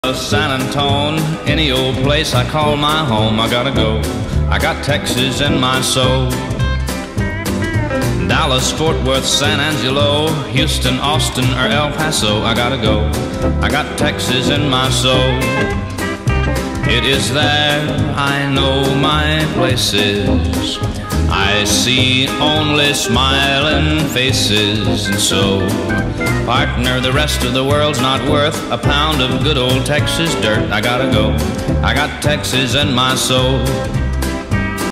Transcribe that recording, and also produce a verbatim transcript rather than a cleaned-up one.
San Antone, any old place I call my home, I gotta go. I got Texas in my soul. Dallas, Fort Worth, San Angelo, Houston, Austin, or El Paso, I gotta go. I got Texas in my soul. It is there I know my places. I see only smiling faces, and so, partner, the rest of the world's not worth a pound of good old Texas dirt. I gotta go. I got Texas in my soul.